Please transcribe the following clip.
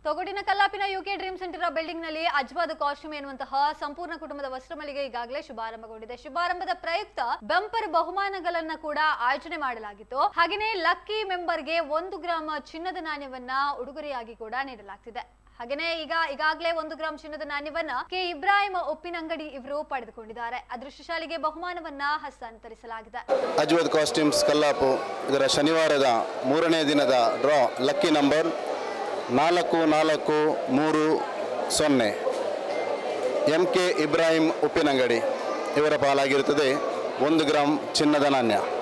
ತೊಗಡಿನ ಕಲ್ಲಾಪಿನ UK dream center building ನಲ್ಲಿ ಅಜ್ವಾದ ಕಾಸ್ಟ್ಯೂಮ್ ಎನ್ನುವಂತಹ ಸಂಪೂರ್ಣ ಕುಟುಂಬದ ವಸ್ತ್ರಮಳಿಗೆ ಈಗಾಗಲೇ ಶುಭಾರಂಭಗೊಂಡಿದೆ. ಶುಭಾರಂಭದ ಪ್ರಯುಕ್ತ ಬಂಪರ್ ಬಹುಮಾನಗಳನ್ನ ಕೂಡ ಆಯೋಜನೆ ಮಾಡಲಾಗಿತ್ತು. ಹಾಗೆಯೇ ಲಕ್ಕಿ ಮೆಂಬರ್ಗೆ 1 ಗ್ರಾಂ ಚಿನ್ನದ ನಾಣ್ಯವನ್ನ ಉಡುಗೊರೆಯಾಗಿ ಕೂಡ ನೀಡಲಾಗ್ತಿದೆ. ಹಾಗೇನೆ ಈಗಾಗಲೇ 1 ಗ್ರಾಂ ಚಿನ್ನದ ನಾಣ್ಯವನ್ನ ಕೆ ಇಬ್ರಾಹಿಂ ಉಪ್ಪಿನಂಗಡಿ ಇವರು ಪಡೆದುಕೊಂಡಿದ್ದಾರೆ. ಅದೃಷ್ಟಶಾಲಿಗೆ ಬಹುಮಾನವನ್ನ ಹಸ್ತಾಂತರಿಸಲಾಗಿದೆ. ಅಜ್ವಾದ್ ಕಾಸ್ಟ್ಯೂಮ್ಸ್ ಕಲ್ಲಾಪು ಇದರ ಶನಿವಾರದ 3ನೇ ದಿನದ draw lucky number 4430 MK Ibrahim Uppinangady ಇವರ ಪಾಲಾಗಿರುತ್ತದೆ 1 ಗ್ರಾಂ ಚಿನ್ನದ ನಾಣ್ಯ.